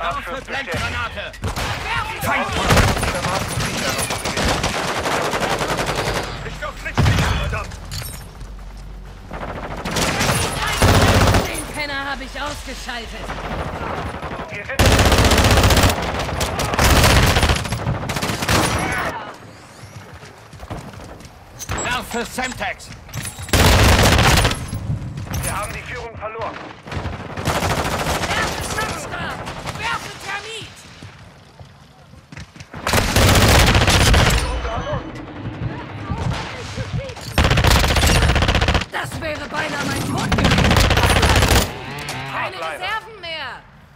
Abschuss bestätigt. Blendgranate! Feind! Ich doch nicht, verdammt! Den Penner habe ich ausgeschaltet. Wir sind... Werfe Semtex! Wir haben die Führung verloren. Werfe Schockstab! Werfe Termit! Das wäre beinahe mein Tod gewesen. Keine Reserven mehr.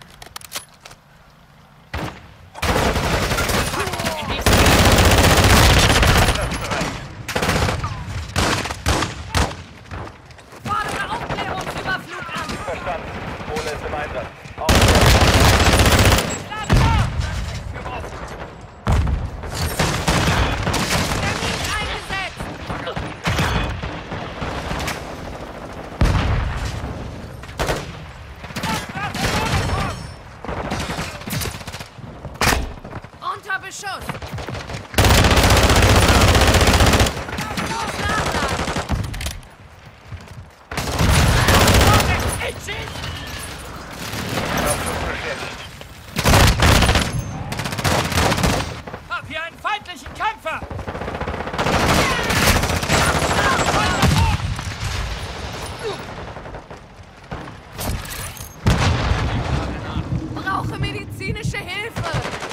Fordere Aufklärungsüberflug an. Verstanden. Drohne ist im Einsatz. Termin eingesetzt. Unter Beschuss. Los, nachladen. Abschuss bestätigt. Hab hier einen feindlichen Kämpfer! Brauche medizinische Hilfe.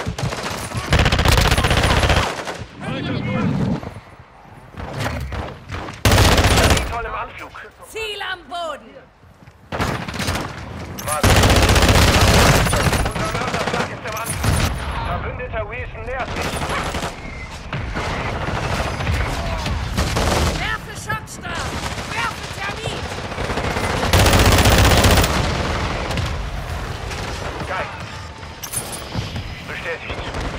Voll im Anflug. Ziel am Boden. Was? Unser Mörderschlag ist im Anflug. Verbündeter Wilson nähert sich. Werfe Schockstab. Werfe Termit. Geil. Bestätigt.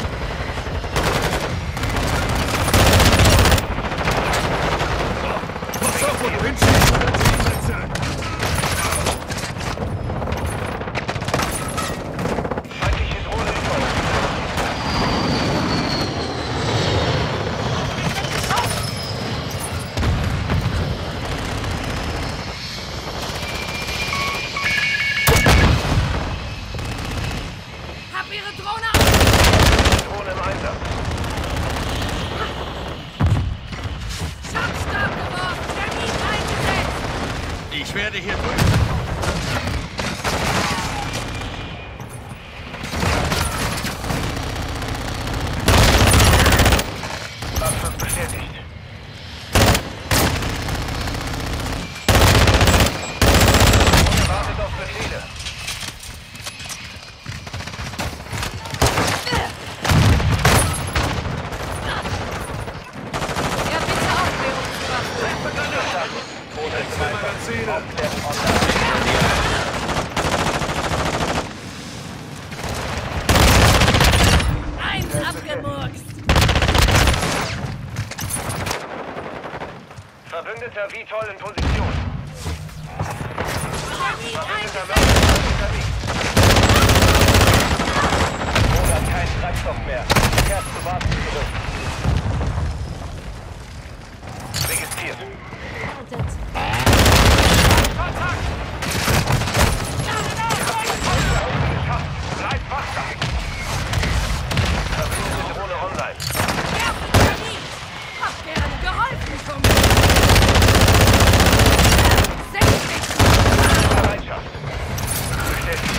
Pass auf und Windschicht oder Zielsätze! Feindliche Drohne im Feuer. Hab ihre Drohne Drohne im Einsatz. Schockstab geworfen. Termit eingesetzt. Ich werde hier durch. Abschuss bestätigt. Drohne wartet auf Befehle. Ja, bitte Aufklärungsüberflug. Verstanden. Drohne ist im Einsatz. Magazine! Aufklärung online. Eins abgemurkst. Verbündeter Vitol in Position. Termit Verbündeter eingesetzt. Mörder ist unterwegs. Drohne hat keinen Treibstoff mehr. Kehrt zu Basis zurück. Registriert. Geschafft. Bleibt wachsam. Verbündete Drohne online. Werfe Termit. Hab gerne geholfen, Kumpel. Senk dich. Bereitschaft. Bestätigt.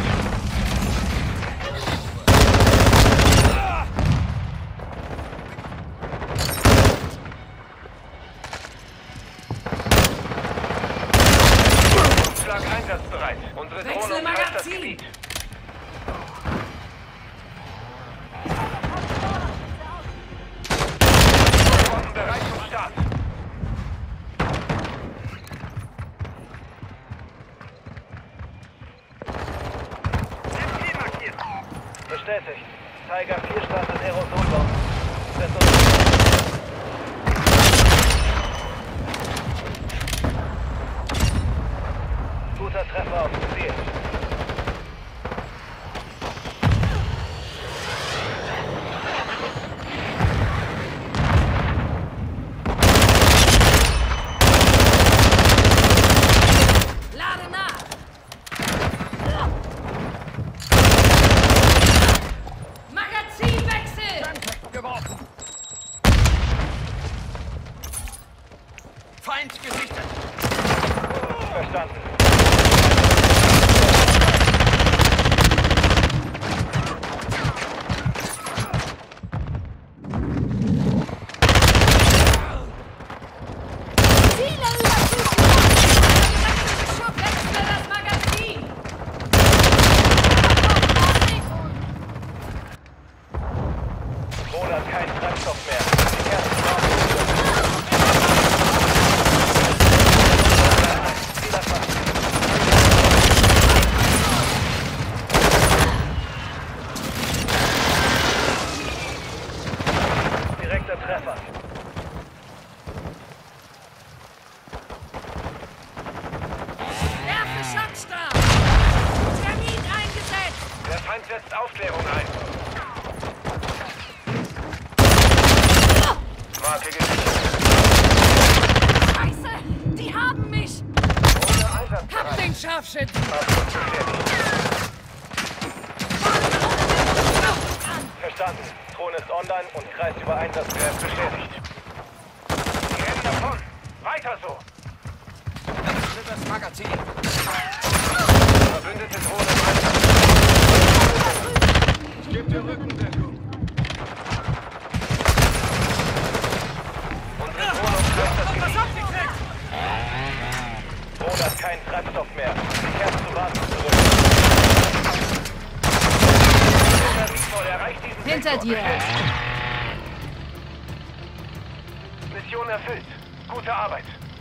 Schlag einsatzbereit. Unsere Drohne Wechsle umkreist das Magazin. Gebiet. Drohnen bereit zum Start. Bestätigt. Tiger 4 startet Aerosolbomben. Guter Treffer auf dem Ziel. setzt Aufklärung ein. Marke gesichert. Scheiße! Die haben mich! Ohne Einsatz. Hab den Scharfschützen! Fahrzeug beschädigt. Verstanden. Drohne ist online und kreist über Einsatzkräfte beschädigt. Die rennen davon. Weiter so. Wechsle das Magazin. Verbündete Drohne im Einsatz. Ich gebe dir Rückendeckung. Unsere Drohne umkreist das Was Gebiet. abgekriegt? Drohne hat keinen Treibstoff mehr. Sie kehrt zu Basis zurück. Erreicht diesen Hinter Sektor. dir! Mission erfüllt. Gute Arbeit.